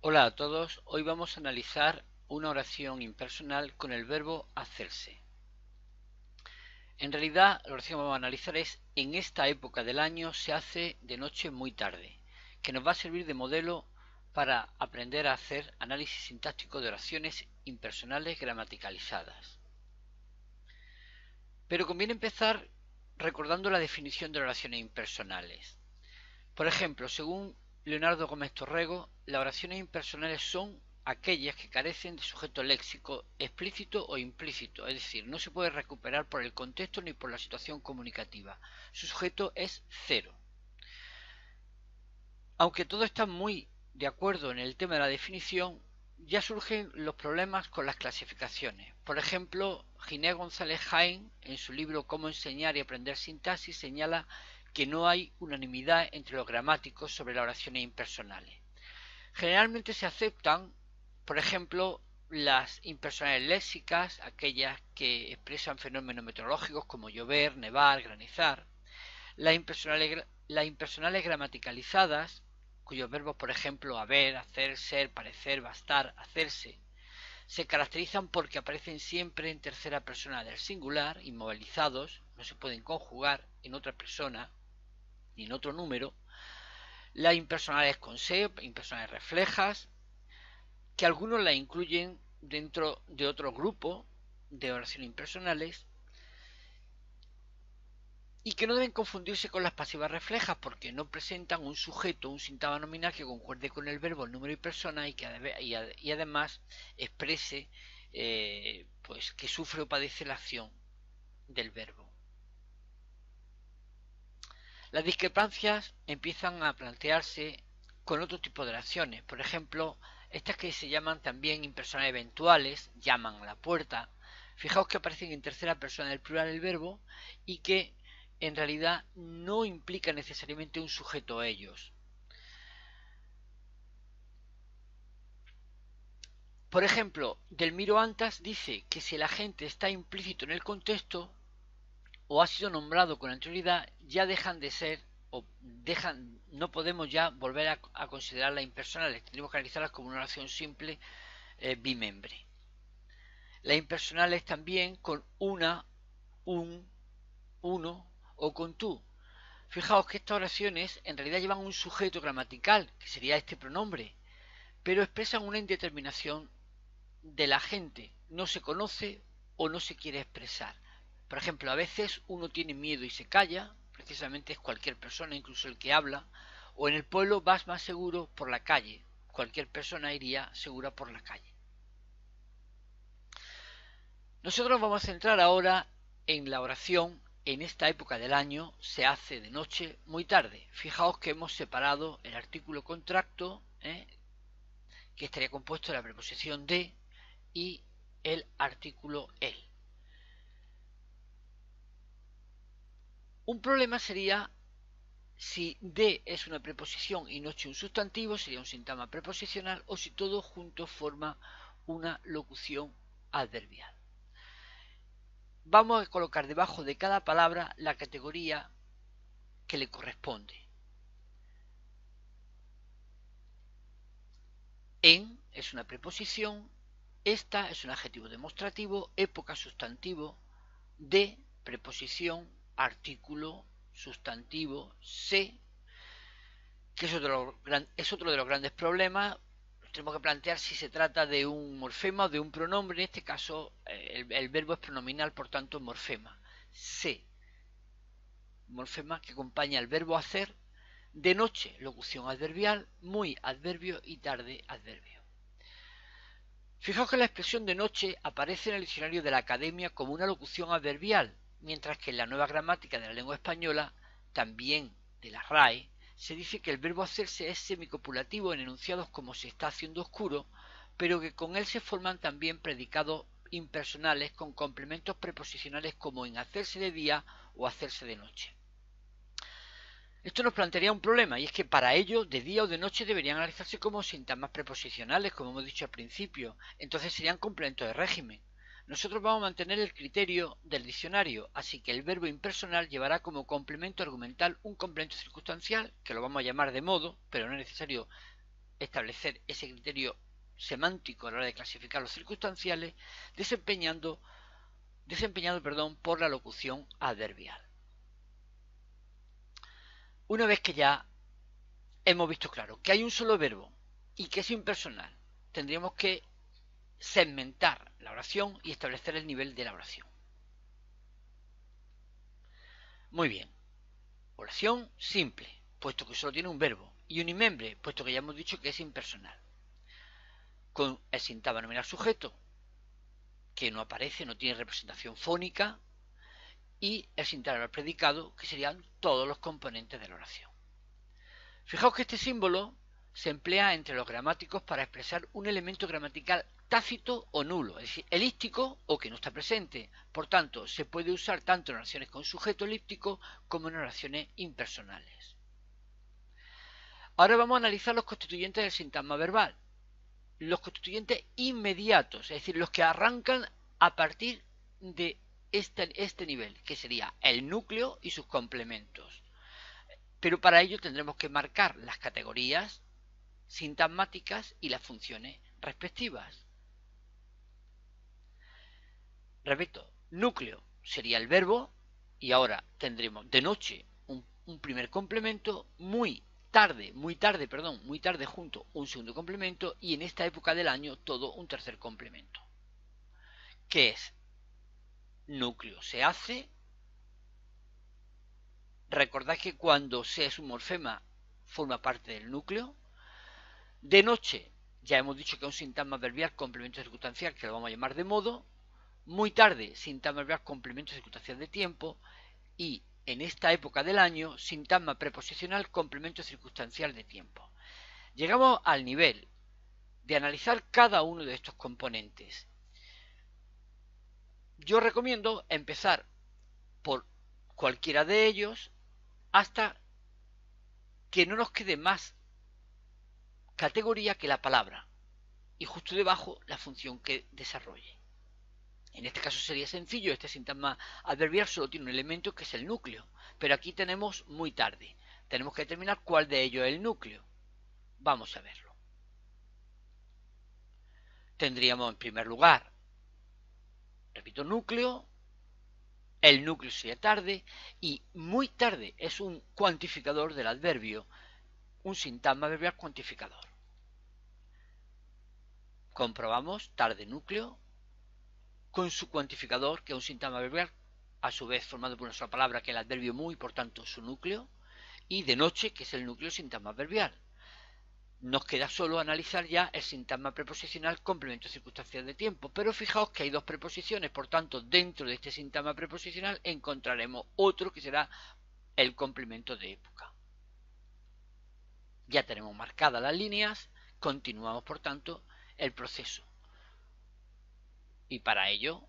Hola a todos, hoy vamos a analizar una oración impersonal con el verbo hacerse. En realidad, la oración que vamos a analizar es en esta época del año se hace de noche muy tarde, que nos va a servir de modelo para aprender a hacer análisis sintáctico de oraciones impersonales gramaticalizadas. Pero conviene empezar recordando la definición de oraciones impersonales. Por ejemplo, según Leonardo Gómez Torrego, las oraciones impersonales son aquellas que carecen de sujeto léxico explícito o implícito, es decir, no se puede recuperar por el contexto ni por la situación comunicativa. Su sujeto es cero. Aunque todo está muy de acuerdo en el tema de la definición, ya surgen los problemas con las clasificaciones. Por ejemplo, Ginés González Jaén, en su libro Cómo enseñar y aprender sintaxis, señala que no hay unanimidad entre los gramáticos sobre las oraciones impersonales. Generalmente se aceptan, por ejemplo, las impersonales léxicas, aquellas que expresan fenómenos meteorológicos como llover, nevar, granizar. Las impersonales gramaticalizadas, cuyos verbos, por ejemplo, haber, hacer, ser, parecer, bastar, hacerse, se caracterizan porque aparecen siempre en tercera persona del singular, inmovilizados, no se pueden conjugar en otra persona ni en otro número. Las impersonales con se, impersonales reflejas, que algunos las incluyen dentro de otro grupo de oraciones impersonales y que no deben confundirse con las pasivas reflejas porque no presentan un sujeto, un síntoma nominal que concuerde con el verbo, el número y persona y además exprese pues que sufre o padece la acción del verbo. Las discrepancias empiezan a plantearse con otro tipo de oraciones, por ejemplo, estas que se llaman también impersonales eventuales, llaman a la puerta. Fijaos que aparecen en tercera persona del plural del verbo y que en realidad no implica necesariamente un sujeto a ellos. Por ejemplo, Delmiro Antas dice que si el agente está implícito en el contexto o ha sido nombrado con anterioridad, ya dejan de ser o no podemos ya volver a considerarlas impersonales, tendríamos que analizarlas como una oración simple bimembre. Las impersonales también con una, un, uno o con tú. Fijaos que estas oraciones en realidad llevan un sujeto gramatical, que sería este pronombre, pero expresan una indeterminación de la gente. No se conoce o no se quiere expresar. Por ejemplo, a veces uno tiene miedo y se calla, precisamente es cualquier persona, incluso el que habla, o en el pueblo vas más seguro por la calle. Cualquier persona iría segura por la calle. Nosotros vamos a centrar ahora en la oración. En esta época del año se hace de noche muy tarde. Fijaos que hemos separado el artículo contracto, que estaría compuesto de la preposición de y el artículo el. Un problema sería si de es una preposición y noche un sustantivo, sería un sintagma preposicional, o si todo junto forma una locución adverbial. Vamos a colocar debajo de cada palabra la categoría que le corresponde. En es una preposición, esta es un adjetivo demostrativo, época sustantivo, de preposición, artículo, sustantivo, se, que es otro de los grandes problemas. Tenemos que plantear si se trata de un morfema o de un pronombre. En este caso, el verbo es pronominal, por tanto, morfema. Se, morfema que acompaña al verbo hacer. De noche, locución adverbial. Muy, adverbio. Y tarde, adverbio. Fijaos que la expresión de noche aparece en el diccionario de la Academia como una locución adverbial, mientras que en la nueva gramática de la lengua española, también de la RAE, se dice que el verbo hacerse es semicopulativo en enunciados como se está haciendo oscuro, pero que con él se forman también predicados impersonales con complementos preposicionales como en hacerse de día o hacerse de noche. Esto nos plantearía un problema, y es que para ello de día o de noche deberían analizarse como sintagmas preposicionales, como hemos dicho al principio, entonces serían complementos de régimen. Nosotros vamos a mantener el criterio del diccionario, así que el verbo impersonal llevará como complemento argumental un complemento circunstancial, que lo vamos a llamar de modo, pero no es necesario establecer ese criterio semántico a la hora de clasificar los circunstanciales, desempeñado por la locución adverbial. Una vez que ya hemos visto claro que hay un solo verbo y que es impersonal, tendríamos que segmentar la oración y establecer el nivel de la oración. Muy bien. Oración simple, puesto que solo tiene un verbo, y unimembre, puesto que ya hemos dicho que es impersonal. Con el sintagma nominal sujeto, que no aparece, no tiene representación fónica, y el sintagma predicado, que serían todos los componentes de la oración. Fijaos que este símbolo se emplea entre los gramáticos para expresar un elemento gramatical tácito o nulo, es decir, elíptico o que no está presente. Por tanto, se puede usar tanto en oraciones con sujeto elíptico como en oraciones impersonales. Ahora vamos a analizar los constituyentes del sintagma verbal. Los constituyentes inmediatos, es decir, los que arrancan a partir de este nivel, que sería el núcleo y sus complementos. Pero para ello tendremos que marcar las categorías sintagmáticas y las funciones respectivas. Repito, núcleo sería el verbo y ahora tendremos de noche un primer complemento, muy tarde junto un segundo complemento y en esta época del año todo un tercer complemento. ¿Qué es? Núcleo se hace. Recordad que cuando se es un morfema forma parte del núcleo. De noche ya hemos dicho que es un sintagma verbial complemento circunstancial que lo vamos a llamar de modo. Muy tarde, sintagma verbial complemento circunstancial de tiempo. Y en esta época del año, sintagma preposicional complemento circunstancial de tiempo. Llegamos al nivel de analizar cada uno de estos componentes. Yo recomiendo empezar por cualquiera de ellos hasta que no nos quede más categoría que la palabra y justo debajo la función que desarrolle. En este caso sería sencillo, este sintagma adverbial solo tiene un elemento que es el núcleo, pero aquí tenemos muy tarde. Tenemos que determinar cuál de ellos es el núcleo. Vamos a verlo. Tendríamos en primer lugar, repito, núcleo, el núcleo sería tarde y muy tarde es un cuantificador del adverbio, un sintagma adverbial cuantificador. Comprobamos tarde núcleo con su cuantificador, que es un sintagma adverbial, a su vez formado por una sola palabra, que es el adverbio muy, por tanto su núcleo, y de noche, que es el núcleo sintagma adverbial. Nos queda solo analizar ya el sintagma preposicional complemento circunstancial de tiempo, pero fijaos que hay dos preposiciones, por tanto dentro de este sintagma preposicional encontraremos otro que será el complemento de época. Ya tenemos marcadas las líneas, continuamos por tanto el proceso. Y para ello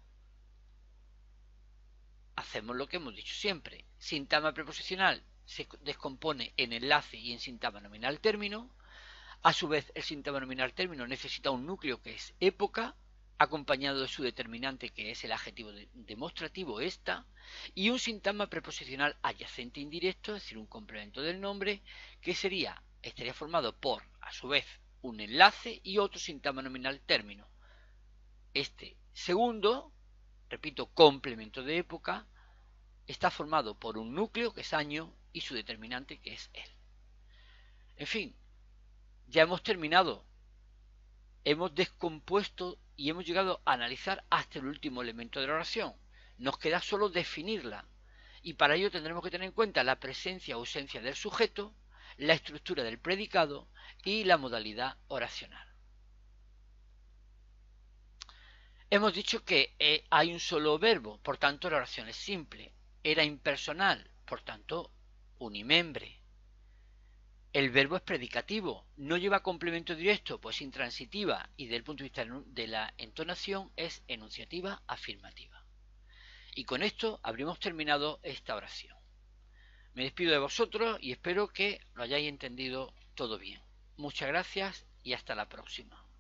hacemos lo que hemos dicho siempre. Sintagma preposicional se descompone en enlace y en sintagma nominal término. A su vez, el sintagma nominal término necesita un núcleo que es época, acompañado de su determinante que es el adjetivo demostrativo esta, y un sintagma preposicional adyacente indirecto, es decir, un complemento del nombre, que estaría formado por, a su vez, un enlace y otro sintagma nominal término. Este segundo, repito, complemento de época, está formado por un núcleo que es año y su determinante que es el. En fin, ya hemos terminado. Hemos descompuesto y hemos llegado a analizar hasta el último elemento de la oración. Nos queda solo definirla y para ello tendremos que tener en cuenta la presencia o ausencia del sujeto, la estructura del predicado y la modalidad oracional. Hemos dicho que hay un solo verbo, por tanto la oración es simple. Era impersonal, por tanto unimembre. El verbo es predicativo, no lleva complemento directo, pues intransitiva y desde el punto de vista de la entonación es enunciativa afirmativa. Y con esto habríamos terminado esta oración. Me despido de vosotros y espero que lo hayáis entendido todo bien. Muchas gracias y hasta la próxima.